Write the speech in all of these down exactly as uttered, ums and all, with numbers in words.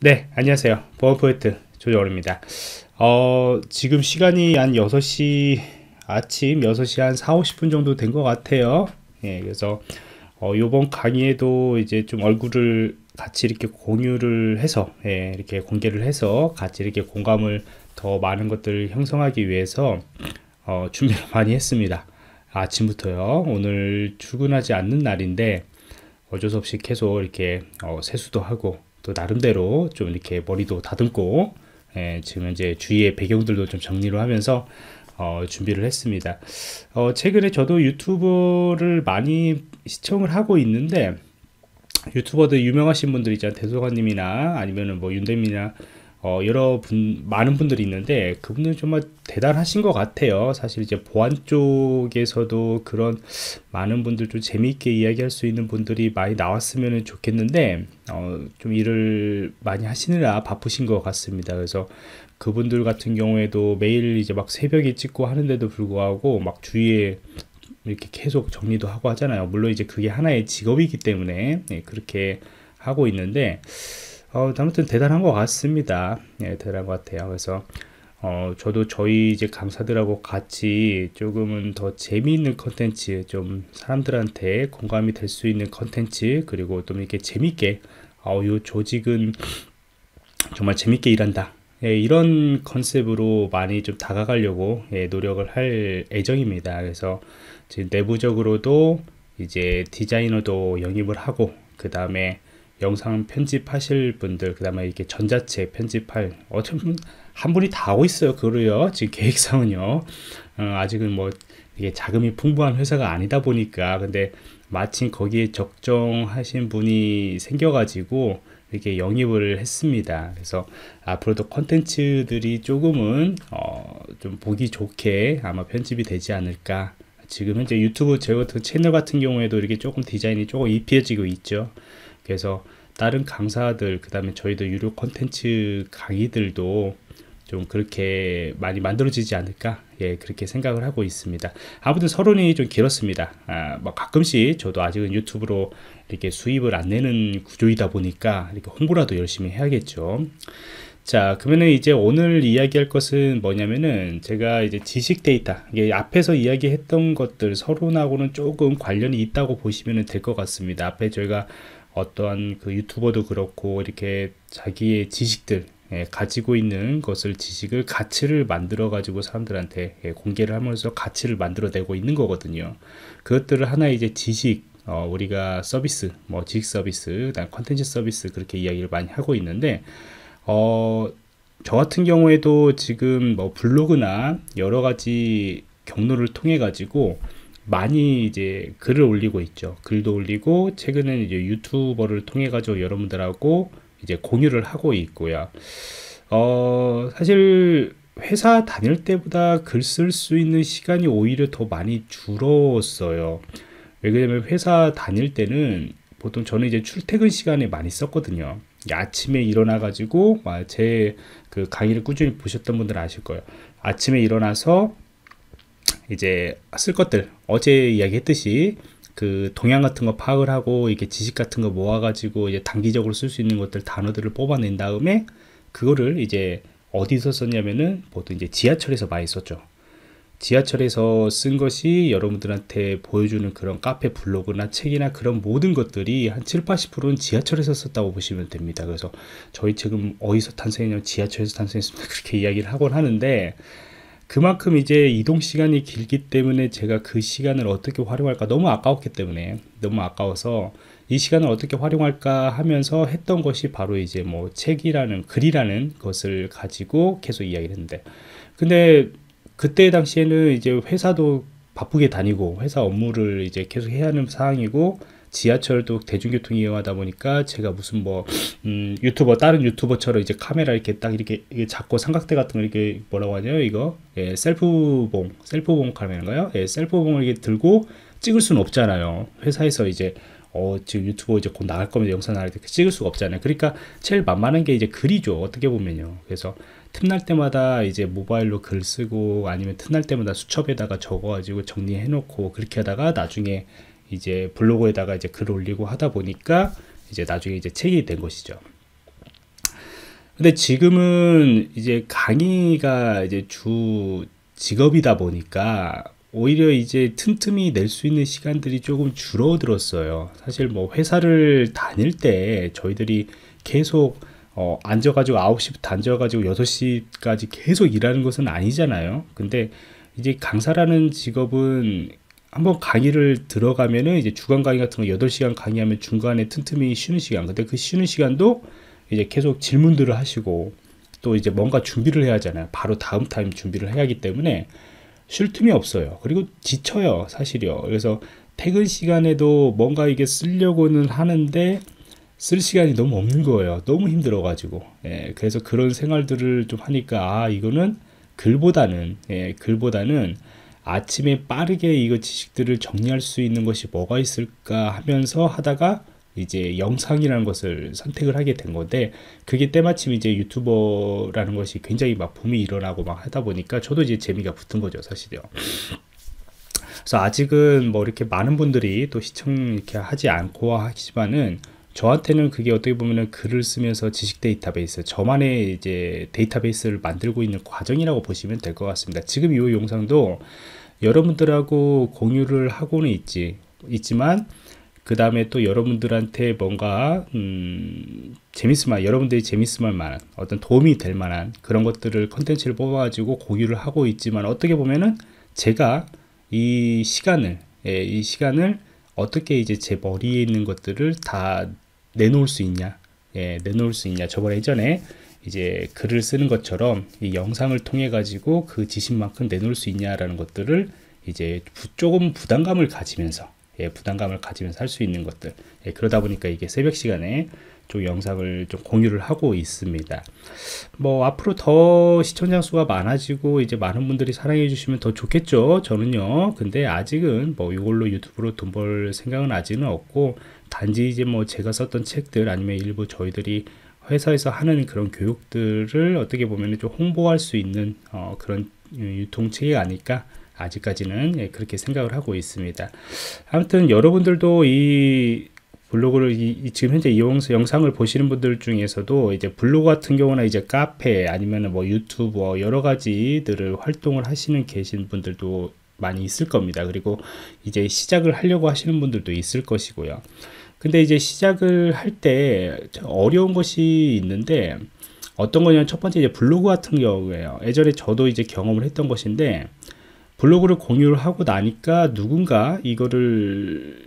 네, 안녕하세요. 보안포인트 조정원입니다. 어, 지금 시간이 한 여섯 시, 아침 여섯 시 한 사, 오십 분 정도 된 것 같아요. 예, 그래서, 어, 요번 강의에도 이제 좀 얼굴을 같이 이렇게 공유를 해서, 예, 이렇게 공개를 해서 같이 이렇게 공감을 더 많은 것들을 형성하기 위해서, 어, 준비를 많이 했습니다. 아침부터요. 오늘 출근하지 않는 날인데, 어쩔 수 없이 계속 이렇게 어, 세수도 하고 또 나름대로 좀 이렇게 머리도 다듬고 예, 지금 이제 주위의 배경들도 좀 정리를 하면서 어, 준비를 했습니다. 어, 최근에 저도 유튜브를 많이 시청을 하고 있는데 유튜버들 유명하신 분들 있잖아요. 대소관님이나 아니면은 뭐 윤대미나 어, 여러 분, 많은 분들이 있는데 그분들 정말 대단하신 것 같아요. 사실 이제 보안 쪽에서도 그런 많은 분들 좀 재미있게 이야기할 수 있는 분들이 많이 나왔으면 좋겠는데 어, 좀 일을 많이 하시느라 바쁘신 것 같습니다. 그래서 그분들 같은 경우에도 매일 이제 막 새벽에 찍고 하는데도 불구하고 막 주위에 이렇게 계속 정리도 하고 하잖아요. 물론 이제 그게 하나의 직업이기 때문에 예, 그렇게 하고 있는데 어, 아무튼 대단한 것 같습니다. 예, 대단한 것 같아요. 그래서 어, 저도 저희 이제 강사들하고 같이 조금은 더 재미있는 컨텐츠, 좀 사람들한테 공감이 될 수 있는 컨텐츠, 그리고 좀 이렇게 재밌게, 어, 요 조직은 정말 재밌게 일한다. 예, 이런 컨셉으로 많이 좀 다가가려고 예, 노력을 할 예정입니다. 그래서 지금 내부적으로도 이제 디자이너도 영입을 하고, 그 다음에 영상 편집하실 분들, 그 다음에 이렇게 전자책 편집할, 어쩌면 한 분이 다 하고 있어요. 그거요. 지금 계획상은요. 어, 아직은 뭐 이게 자금이 풍부한 회사가 아니다 보니까, 근데 마침 거기에 적정하신 분이 생겨가지고 이렇게 영입을 했습니다. 그래서 앞으로도 컨텐츠들이 조금은 어, 좀 보기 좋게 아마 편집이 되지 않을까. 지금 현재 유튜브 제 같은 채널 같은 경우에도 이렇게 조금 디자인이 조금 입혀지고 있죠. 그래서 다른 강사들, 그 다음에 저희들 유료 컨텐츠 강의들도 좀 그렇게 많이 만들어지지 않을까, 예, 그렇게 생각을 하고 있습니다. 아무튼 서론이 좀 길었습니다. 아, 뭐 가끔씩 저도 아직은 유튜브로 이렇게 수입을 안 내는 구조이다 보니까 이렇게 홍보라도 열심히 해야겠죠. 자, 그러면은 이제 오늘 이야기할 것은 뭐냐면은 제가 이제 지식 데이터, 이게 앞에서 이야기했던 것들 서론하고는 조금 관련이 있다고 보시면 될 것 같습니다. 앞에 저희가 어떠한 그 유튜버도 그렇고 이렇게 자기의 지식들, 예, 가지고 있는 것을 지식을 가치를 만들어 가지고 사람들한테 예, 공개를 하면서 가치를 만들어내고 있는 거거든요. 그것들을 하나의 이제 지식, 어, 우리가 서비스, 뭐 지식 서비스, 그다음 컨텐츠 서비스, 그렇게 이야기를 많이 하고 있는데 어, 저 같은 경우에도 지금 뭐 블로그나 여러 가지 경로를 통해 가지고 많이 이제 글을 올리고 있죠. 글도 올리고 최근에는 이제 유튜버를 통해 가지고 여러분들하고 이제 공유를 하고 있고요. 어, 사실 회사 다닐 때보다 글 쓸 수 있는 시간이 오히려 더 많이 줄었어요. 왜냐면 회사 다닐 때는 보통 저는 이제 출퇴근 시간에 많이 썼거든요. 아침에 일어나 가지고 제 그 강의를 꾸준히 보셨던 분들은 아실 거예요. 아침에 일어나서 이제 쓸 것들, 어제 이야기했듯이 그 동향 같은 거 파악을 하고 이렇게 지식 같은 거 모아가지고 이제 단기적으로 쓸 수 있는 것들, 단어들을 뽑아낸 다음에 그거를 이제 어디서 썼냐면은 보통 이제 지하철에서 많이 썼죠. 지하철에서 쓴 것이 여러분들한테 보여주는 그런 카페 블로그나 책이나 그런 모든 것들이 한 칠, 팔십 퍼센트는 지하철에서 썼다고 보시면 됩니다. 그래서 저희 책은 어디서 탄생했냐면 지하철에서 탄생했습니다. 그렇게 이야기를 하곤 하는데 그만큼 이제 이동 시간이 길기 때문에 제가 그 시간을 어떻게 활용할까 너무 아까웠기 때문에 너무 아까워서 이 시간을 어떻게 활용할까 하면서 했던 것이 바로 이제 뭐 책이라는 글이라는 것을 가지고 계속 이야기를 했는데 근데 그때 당시에는 이제 회사도 바쁘게 다니고 회사 업무를 이제 계속 해야 하는 상황이고 지하철도 대중교통이 이용하다 보니까 제가 무슨 뭐 음, 유튜버 다른 유튜버처럼 이제 카메라 이렇게 딱 이렇게, 이렇게 잡고 삼각대 같은 거 이렇게 뭐라고 하냐 이거 예, 셀프봉 셀프봉 카메라인가요? 예, 셀프봉을 이렇게 들고 찍을 수는 없잖아요. 회사에서 이제 어 지금 유튜버 이제 곧 나갈 거면 영상 나갈 때 찍을 수가 없잖아요. 그러니까 제일 만만한 게 이제 글이죠. 어떻게 보면요. 그래서 틈날 때마다 이제 모바일로 글 쓰고 아니면 틈날 때마다 수첩에다가 적어가지고 정리해 놓고 그렇게 하다가 나중에 이제 블로그에다가 이제 글 올리고 하다 보니까 이제 나중에 이제 책이 된 것이죠. 근데 지금은 이제 강의가 이제 주 직업이다 보니까 오히려 이제 틈틈이 낼 수 있는 시간들이 조금 줄어들었어요. 사실 뭐 회사를 다닐 때 저희들이 계속 어, 앉아가지고 아홉 시부터 앉아가지고 여섯 시까지 계속 일하는 것은 아니잖아요. 근데 이제 강사라는 직업은 한번 강의를 들어가면은 이제 주간 강의 같은 거 여덟 시간 강의하면 중간에 틈틈이 쉬는 시간. 근데 그 쉬는 시간도 이제 계속 질문들을 하시고 또 이제 뭔가 준비를 해야 하잖아요. 바로 다음 타임 준비를 해야 하기 때문에 쉴 틈이 없어요. 그리고 지쳐요, 사실이요. 그래서 퇴근 시간에도 뭔가 이게 쓰려고는 하는데 쓸 시간이 너무 없는 거예요. 너무 힘들어가지고. 예, 그래서 그런 생활들을 좀 하니까, 아, 이거는 글보다는, 예, 글보다는 아침에 빠르게 이거 지식들을 정리할 수 있는 것이 뭐가 있을까 하면서 하다가 이제 영상이라는 것을 선택을 하게 된 건데, 그게 때마침 이제 유튜버라는 것이 굉장히 막 붐이 일어나고 막 하다 보니까 저도 이제 재미가 붙은 거죠, 사실요. 그래서 아직은 뭐 이렇게 많은 분들이 또 시청 이렇게 하지 않고 하지만은 저한테는 그게 어떻게 보면은 글을 쓰면서 지식 데이터베이스, 저만의 이제 데이터베이스를 만들고 있는 과정이라고 보시면 될 것 같습니다. 지금 이 영상도 여러분들하고 공유를 하고는 있지, 있지만 그 다음에 또 여러분들한테 뭔가 음, 재밌을 만한, 여러분들이 재밌을 만한 어떤 도움이 될 만한 그런 것들을 컨텐츠를 뽑아가지고 공유를 하고 있지만, 어떻게 보면은 제가 이 시간을 예, 이 시간을 어떻게 이제 제 머리에 있는 것들을 다 내놓을 수 있냐, 예, 내놓을 수 있냐. 저번에 예전에 이제 글을 쓰는 것처럼 이 영상을 통해 가지고 그 지식만큼 내놓을 수 있냐라는 것들을 이제 부, 조금 부담감을 가지면서, 예, 부담감을 가지면서 할 수 있는 것들. 예, 그러다 보니까 이게 새벽 시간에 좀 영상을 좀 공유를 하고 있습니다. 뭐 앞으로 더 시청자 수가 많아지고 이제 많은 분들이 사랑해 주시면 더 좋겠죠, 저는요. 근데 아직은 뭐 이걸로 유튜브로 돈 벌 생각은 아직은 없고, 단지 이제 뭐 제가 썼던 책들 아니면 일부 저희들이 회사에서 하는 그런 교육들을 어떻게 보면 좀 홍보할 수 있는 어, 그런 유통체계가 아닐까, 아직까지는 예, 그렇게 생각을 하고 있습니다. 아무튼 여러분들도 이 블로그를 이, 이 지금 현재 이 영상을 보시는 분들 중에서도 이제 블로그 같은 경우나 이제 카페 아니면 뭐 유튜브 여러 가지들을 활동을 하시는 계신 분들도 많이 있을 겁니다. 그리고 이제 시작을 하려고 하시는 분들도 있을 것이고요. 근데 이제 시작을 할 때 어려운 것이 있는데, 어떤 거냐면 첫 번째 이제 블로그 같은 경우에요. 예전에 저도 이제 경험을 했던 것인데, 블로그를 공유를 하고 나니까 누군가 이거를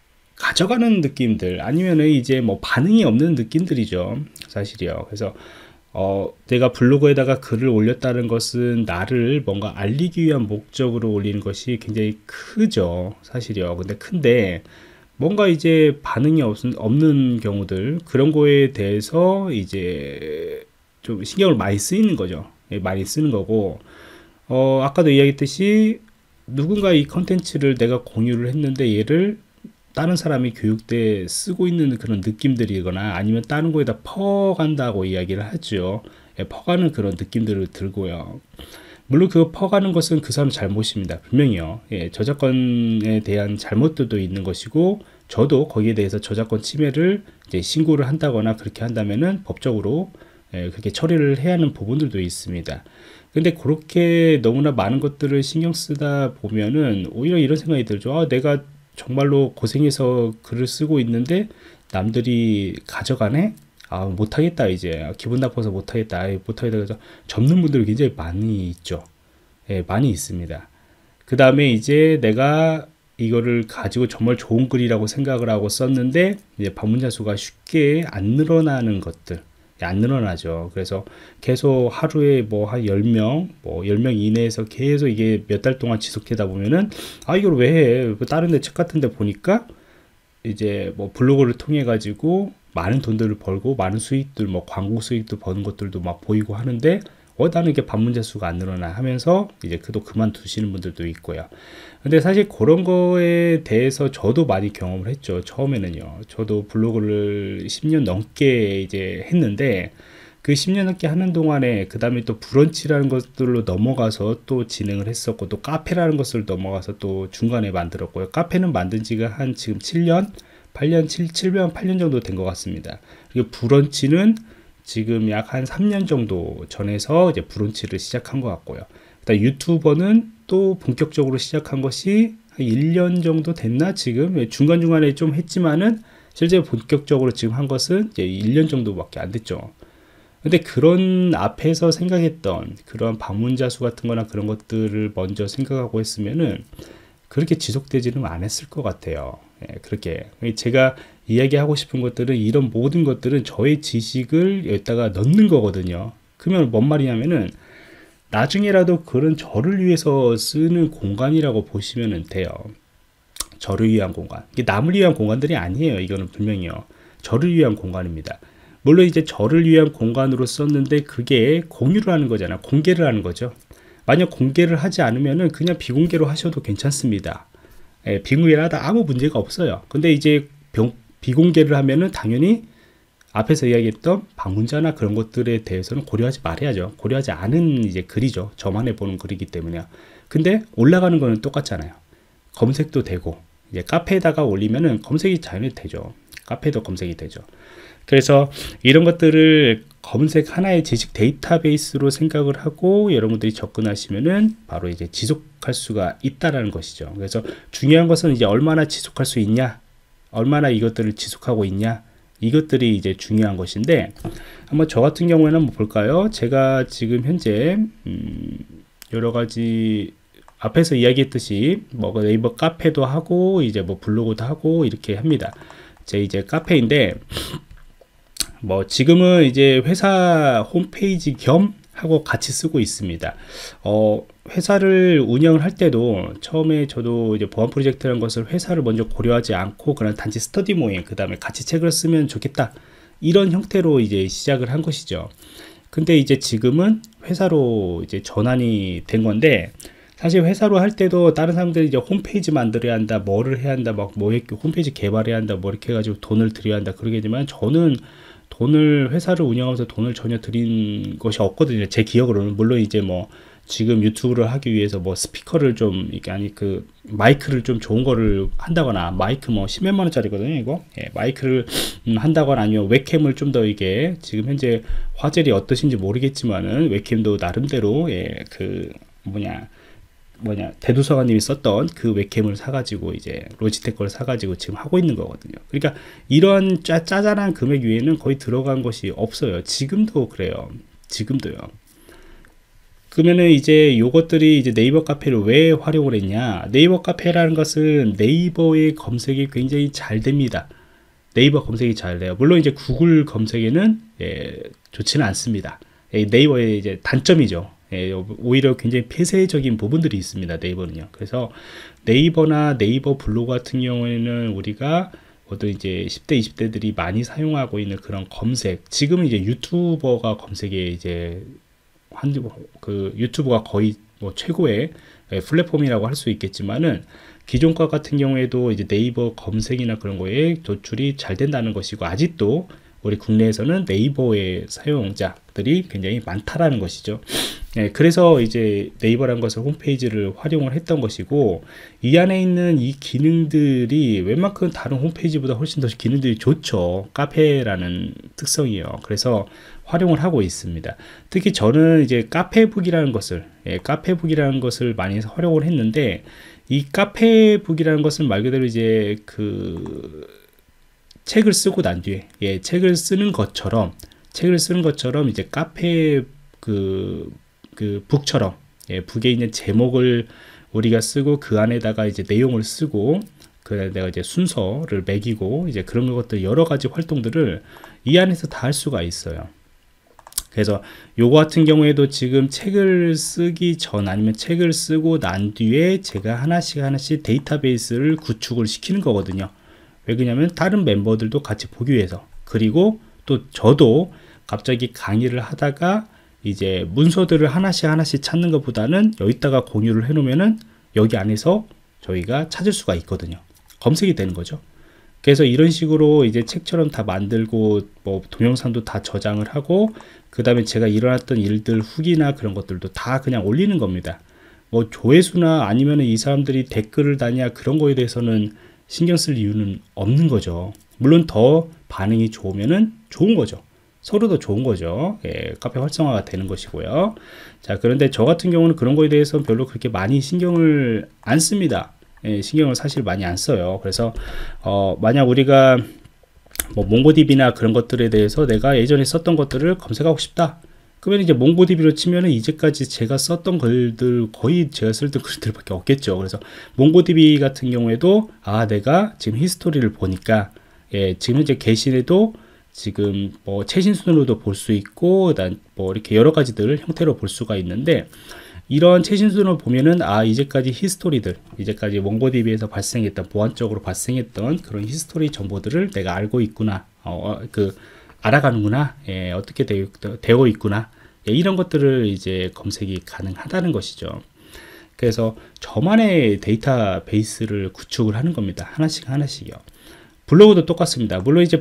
가져가는 느낌들, 아니면은 이제 뭐 반응이 없는 느낌들이죠, 사실이요. 그래서 어, 내가 블로그에다가 글을 올렸다는 것은 나를 뭔가 알리기 위한 목적으로 올리는 것이 굉장히 크죠, 사실이요. 근데 큰데 뭔가 이제 반응이 없, 없는 경우들, 그런 거에 대해서 이제 좀 신경을 많이 쓰이는 거죠. 예, 많이 쓰는 거고, 어, 아까도 이야기했듯이 누군가 이 컨텐츠를 내가 공유를 했는데 얘를 다른 사람이 교육대에 쓰고 있는 그런 느낌들이거나 아니면 다른 거에다 퍼간다고 이야기를 하죠. 예, 퍼가는 그런 느낌들을 들고요. 물론 그 퍼가는 것은 그 사람 잘못입니다, 분명히요. 예, 저작권에 대한 잘못들도 있는 것이고, 저도 거기에 대해서 저작권 침해를 이제 신고를 한다거나 그렇게 한다면은 법적으로 예, 그렇게 처리를 해야 하는 부분들도 있습니다. 근데 그렇게 너무나 많은 것들을 신경 쓰다 보면은 오히려 이런 생각이 들죠. 아, 내가 정말로 고생해서 글을 쓰고 있는데 남들이 가져가네? 아, 못하겠다, 이제. 기분 나빠서 못하겠다. 아, 못하겠다. 그래서 접는 분들이 굉장히 많이 있죠. 예, 많이 있습니다. 그 다음에 이제 내가 이거를 가지고 정말 좋은 글이라고 생각을 하고 썼는데, 이제 방문자 수가 쉽게 안 늘어나는 것들. 안 늘어나죠. 그래서 계속 하루에 뭐 한 열 명, 뭐 열 명 이내에서 계속 이게 몇 달 동안 지속되다 보면은, 아, 이걸 왜 해? 다른 데 책 같은 데 보니까 이제 뭐 블로그를 통해 가지고 많은 돈들을 벌고 많은 수익들, 뭐 광고 수익도 버는 것들도 막 보이고 하는데, 어, 나는 이게 방문자 수가 안 늘어나 하면서 이제 그도 그만두시는 분들도 있고요. 근데 사실 그런 거에 대해서 저도 많이 경험을 했죠. 처음에는요. 저도 블로그를 십 년 넘게 이제 했는데, 그 십 년 넘게 하는 동안에 그 다음에 또 브런치라는 것들로 넘어가서 또 진행을 했었고, 또 카페라는 것을 넘어가서 또 중간에 만들었고요. 카페는 만든 지가 한 지금 칠 년, 팔 년, 칠, 칠 년, 팔 년 정도 된 것 같습니다. 그리고 브런치는 지금 약 한 삼 년 정도 전에서 이제 브론치를 시작한 것 같고요. 그다음 유튜버는 또 본격적으로 시작한 것이 한 일 년 정도 됐나 지금 중간중간에 좀 했지만은 실제 본격적으로 지금 한 것은 이제 일 년 정도밖에 안 됐죠. 근데 그런 앞에서 생각했던 그런 방문자 수 같은 거나 그런 것들을 먼저 생각하고 했으면은 그렇게 지속되지는 않았을 것 같아요. 예, 그렇게 제가 이야기하고 싶은 것들은 이런 모든 것들은 저의 지식을 여기다가 넣는 거거든요. 그러면 뭔 말이냐면은 나중에라도 그런 저를 위해서 쓰는 공간이라고 보시면 돼요. 저를 위한 공간. 이게 남을 위한 공간들이 아니에요. 이거는 분명히요. 저를 위한 공간입니다. 물론 이제 저를 위한 공간으로 썼는데 그게 공유를 하는 거잖아요. 공개를 하는 거죠. 만약 공개를 하지 않으면은 그냥 비공개로 하셔도 괜찮습니다. 예, 비공개를 하다 아무 문제가 없어요. 근데 이제 병, 비공개를 하면은 당연히 앞에서 이야기했던 방문자나 그런 것들에 대해서는 고려하지 말아야죠. 고려하지 않은 이제 글이죠. 저만 해보는 글이기 때문에요. 근데 올라가는 거는 똑같잖아요. 검색도 되고, 이제 카페에다가 올리면은 검색이 자연히 되죠. 카페도 검색이 되죠. 그래서 이런 것들을 검색 하나의 지식 데이터베이스로 생각을 하고 여러분들이 접근하시면은 바로 이제 지속할 수가 있다라는 것이죠. 그래서 중요한 것은 이제 얼마나 지속할 수 있냐, 얼마나 이것들을 지속하고 있냐, 이것들이 이제 중요한 것인데, 한번 저 같은 경우에는 한번 볼까요? 제가 지금 현재 음 여러 가지 앞에서 이야기했듯이 뭐 네이버 카페도 하고 이제 뭐 블로그도 하고 이렇게 합니다. 제 이제 카페인데 뭐 지금은 이제 회사 홈페이지 겸 하고 같이 쓰고 있습니다. 어, 회사를 운영을 할 때도 처음에 저도 이제 보안 프로젝트라는 것을 회사를 먼저 고려하지 않고 그냥 단지 스터디 모임, 그 다음에 같이 책을 쓰면 좋겠다, 이런 형태로 이제 시작을 한 것이죠. 근데 이제 지금은 회사로 이제 전환이 된 건데, 사실 회사로 할 때도 다른 사람들이 이제 홈페이지 만들어야 한다, 뭐를 해야 한다, 막 뭐 홈페이지 개발해야 한다, 뭐 이렇게 해가지고 돈을 들여야 한다 그러겠지만, 저는 돈을 회사를 운영하면서 돈을 전혀 들인 것이 없거든요. 제 기억으로는. 물론 이제 뭐 지금 유튜브를 하기 위해서 뭐 스피커를 좀 이게 아니 그 마이크를 좀 좋은 거를 한다거나, 마이크 뭐 십몇만 원짜리거든요 이거. 예, 마이크를 음, 한다거나 아니면 웹캠을 좀 더 이게 지금 현재 화질이 어떠신지 모르겠지만은 웹캠도 나름대로 예, 그 뭐냐 뭐냐 대도서관님이 썼던 그 웹캠을 사가지고 이제 로지텍 걸 사가지고 지금 하고 있는 거거든요. 그러니까 이런 짜, 짜잘한 금액 위에는 거의 들어간 것이 없어요. 지금도 그래요. 지금도요. 그러면은 이제 요것들이 이제 네이버 카페를 왜 활용을 했냐, 네이버 카페라는 것은 네이버의 검색이 굉장히 잘 됩니다. 네이버 검색이 잘 돼요. 물론 이제 구글 검색에는 예, 좋지는 않습니다. 예, 네이버의 이제 단점이죠. 예, 오히려 굉장히 폐쇄적인 부분들이 있습니다. 네이버는요. 그래서 네이버나 네이버 블로그 같은 경우에는 우리가 어떤 이제 십 대, 이십 대들이 많이 사용하고 있는 그런 검색, 지금은 이제 유튜버가 검색에 이제 한, 그 유튜브가 거의 뭐 최고의 플랫폼이라고 할 수 있겠지만은, 기존 것 같은 경우에도 이제 네이버 검색이나 그런 거에 노출이 잘 된다는 것이고, 아직도 우리 국내에서는 네이버의 사용자들이 굉장히 많다라는 것이죠. 네, 그래서 이제 네이버라는 것을 홈페이지를 활용을 했던 것이고, 이 안에 있는 이 기능들이 웬만큼 다른 홈페이지보다 훨씬 더 기능들이 좋죠. 카페라는 특성이에요. 그래서 활용을 하고 있습니다. 특히 저는 이제 카페북이라는 것을 예, 카페북이라는 것을 많이 활용을 했는데, 이 카페북이라는 것은 말 그대로 이제 그 책을 쓰고 난 뒤에 예, 책을 쓰는 것처럼 책을 쓰는 것처럼 이제 카페 그, 그 북처럼 예, 북에 있는 제목을 우리가 쓰고 그 안에다가 이제 내용을 쓰고 그 내가 이제 순서를 매기고 이제 그런 것들 여러 가지 활동들을 이 안에서 다 할 수가 있어요. 그래서 요거 같은 경우에도 지금 책을 쓰기 전 아니면 책을 쓰고 난 뒤에 제가 하나씩 하나씩 데이터베이스를 구축을 시키는 거거든요. 왜 그러냐면 다른 멤버들도 같이 보기 위해서, 그리고 또 저도 갑자기 강의를 하다가 이제 문서들을 하나씩 하나씩 찾는 것보다는 여기다가 공유를 해 놓으면은 여기 안에서 저희가 찾을 수가 있거든요. 검색이 되는 거죠. 그래서 이런 식으로 이제 책처럼 다 만들고 뭐 동영상도 다 저장을 하고, 그 다음에 제가 일어났던 일들 후기나 그런 것들도 다 그냥 올리는 겁니다. 뭐 조회수나 아니면 이 사람들이 댓글을 다냐 그런 거에 대해서는 신경 쓸 이유는 없는 거죠. 물론 더 반응이 좋으면은 좋은 거죠. 서로 더 좋은 거죠. 예, 카페 활성화가 되는 것이고요. 자, 그런데 저 같은 경우는 그런 거에 대해서 별로 그렇게 많이 신경을 안 씁니다. 예, 신경을 사실 많이 안 써요. 그래서 어, 만약 우리가 뭐 몽고디비나 그런 것들에 대해서 내가 예전에 썼던 것들을 검색하고 싶다. 그러면 이제 몽고디비로 치면은 이제까지 제가 썼던 글들 거의 제가 썼던 글들밖에 없겠죠. 그래서 몽고디비 같은 경우에도 아 내가 지금 히스토리를 보니까 예 지금 이제 게시에도 지금 뭐 최신 순으로도 볼 수 있고 난 뭐 이렇게 여러 가지들 형태로 볼 수가 있는데 이런 최신 순을 보면은 아 이제까지 히스토리들 이제까지 몽고디비에서 발생했던 보안적으로 발생했던 그런 히스토리 정보들을 내가 알고 있구나 어 그 알아가는구나 예, 어떻게 되어, 되어 있구나 예, 이런 것들을 이제 검색이 가능하다는 것이죠. 그래서 저만의 데이터베이스를 구축을 하는 겁니다. 하나씩 하나씩요. 블로그도 똑같습니다. 물론 이제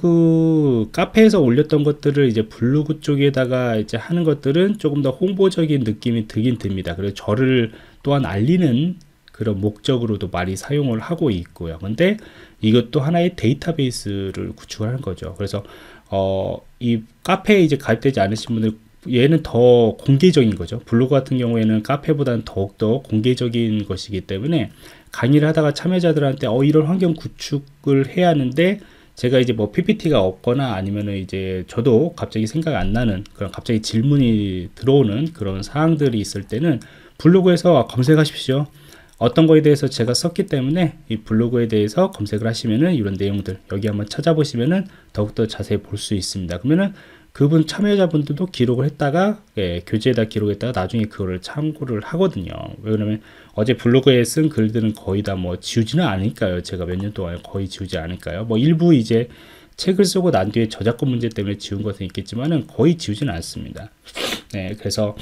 블로그 카페에서 올렸던 것들을 이제 블로그 쪽에다가 이제 하는 것들은 조금 더 홍보적인 느낌이 들긴 듭니다. 그리고 저를 또한 알리는 그런 목적으로도 많이 사용을 하고 있고요. 근데 이것도 하나의 데이터베이스를 구축을 하는 거죠. 그래서 어, 이 카페에 이제 가입되지 않으신 분들 얘는 더 공개적인 거죠. 블로그 같은 경우에는 카페보다는 더욱더 공개적인 것이기 때문에 강의를 하다가 참여자들한테 어 이런 환경 구축을 해야 하는데 제가 이제 뭐 피피티가 없거나 아니면은 이제 저도 갑자기 생각 안 나는 그런 갑자기 질문이 들어오는 그런 사항들이 있을 때는 블로그에서 검색하십시오. 어떤 거에 대해서 제가 썼기 때문에 이 블로그에 대해서 검색을 하시면은 이런 내용들 여기 한번 찾아보시면은 더욱더 자세히 볼 수 있습니다. 그러면은 그분 참여자분들도 기록을 했다가 예, 교재에다 기록했다가 나중에 그거를 참고를 하거든요. 왜냐면 어제 블로그에 쓴 글들은 거의 다 뭐 지우지는 않을까요? 제가 몇 년 동안 거의 지우지 않을까요? 뭐 일부 이제 책을 쓰고 난 뒤에 저작권 문제 때문에 지운 것은 있겠지만은 거의 지우지는 않습니다. 네, 그래서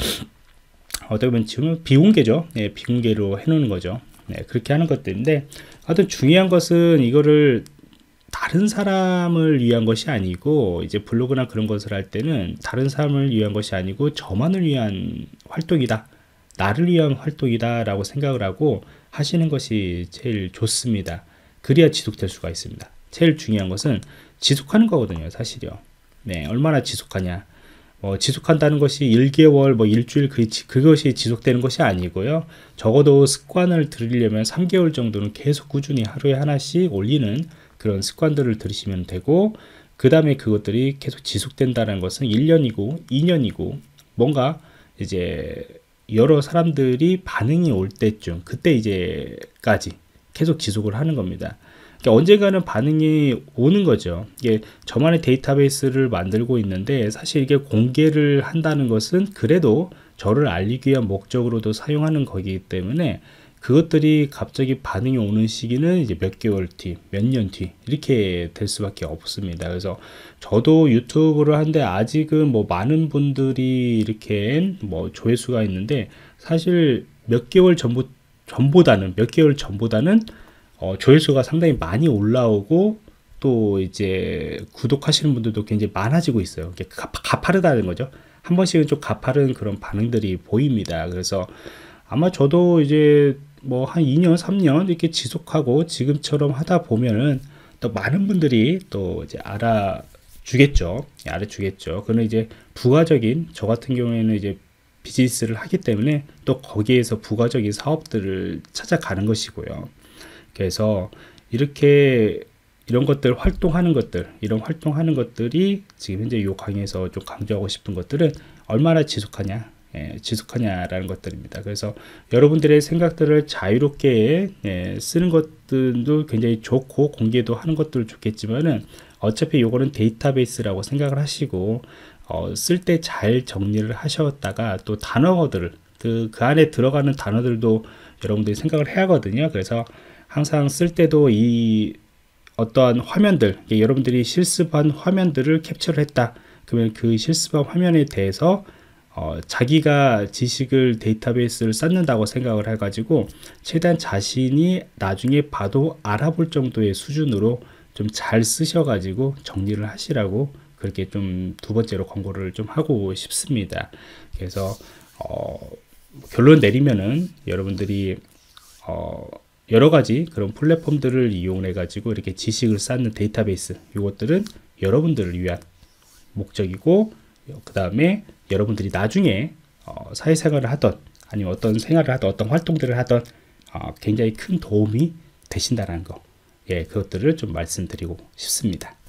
어떻게 보면 지금은 비공개죠. 네, 비공개로 해놓는 거죠. 네, 그렇게 하는 것들인데 하여튼 중요한 것은 이거를 다른 사람을 위한 것이 아니고 이제 블로그나 그런 것을 할 때는 다른 사람을 위한 것이 아니고 저만을 위한 활동이다. 나를 위한 활동이다 라고 생각을 하고 하시는 것이 제일 좋습니다. 그래야 지속될 수가 있습니다. 제일 중요한 것은 지속하는 거거든요. 사실이요. 네, 얼마나 지속하냐. 어, 지속한다는 것이 일 개월, 뭐 일주일 그, 그것이 지속되는 것이 아니고요. 적어도 습관을 들이려면 삼 개월 정도는 계속 꾸준히 하루에 하나씩 올리는 그런 습관들을 들이시면 되고 그 다음에 그것들이 계속 지속된다는 것은 일 년이고 이 년이고 뭔가 이제 여러 사람들이 반응이 올 때쯤 그때 이제까지 계속 지속을 하는 겁니다. 그러니까 언젠가는 반응이 오는 거죠. 이게 저만의 데이터베이스를 만들고 있는데 사실 이게 공개를 한다는 것은 그래도 저를 알리기 위한 목적으로도 사용하는 거기 때문에 그것들이 갑자기 반응이 오는 시기는 이제 몇 개월 뒤, 몇 년 뒤 이렇게 될 수밖에 없습니다. 그래서 저도 유튜브를 하는데 아직은 뭐 많은 분들이 이렇게 뭐 조회수가 있는데 사실 몇 개월 전부 전보다는 몇 개월 전보다는 어, 조회수가 상당히 많이 올라오고 또 이제 구독하시는 분들도 굉장히 많아지고 있어요. 이게 가, 가파르다는 거죠. 한 번씩은 좀 가파른 그런 반응들이 보입니다. 그래서 아마 저도 이제 뭐 한 이 년, 삼 년 이렇게 지속하고 지금처럼 하다 보면은 또 많은 분들이 또 이제 알아주겠죠. 알아주겠죠. 그는 이제 부가적인 저 같은 경우에는 이제 비즈니스를 하기 때문에 또 거기에서 부가적인 사업들을 찾아가는 것이고요. 그래서 이렇게 이런 것들 활동하는 것들 이런 활동하는 것들이 지금 현재 이 강의에서 좀 강조하고 싶은 것들은 얼마나 지속하냐 예, 지속하냐라는 것들입니다. 그래서 여러분들의 생각들을 자유롭게 예, 쓰는 것들도 굉장히 좋고 공개도 하는 것도 좋겠지만은 어차피 요거는 데이터베이스라고 생각을 하시고 어, 쓸 때 잘 정리를 하셨다가 또 단어들을 그, 그 안에 들어가는 단어들도 여러분들이 생각을 해야 하거든요. 그래서 항상 쓸 때도 이 어떠한 화면들 여러분들이 실습한 화면들을 캡처를 했다 그러면 그 실습한 화면에 대해서 어, 자기가 지식을 데이터베이스를 쌓는다고 생각을 해가지고 최대한 자신이 나중에 봐도 알아볼 정도의 수준으로 좀 잘 쓰셔가지고 정리를 하시라고 그렇게 좀 두 번째로 권고를 좀 하고 싶습니다. 그래서 어, 결론 내리면은 여러분들이 어, 여러 가지 그런 플랫폼들을 이용해 가지고 이렇게 지식을 쌓는 데이터베이스 이것들은 여러분들을 위한 목적이고, 그 다음에 여러분들이 나중에 어, 사회생활을 하던 아니면 어떤 생활을 하던 어떤 활동들을 하던 어, 굉장히 큰 도움이 되신다는 거, 예, 그것들을 좀 말씀드리고 싶습니다.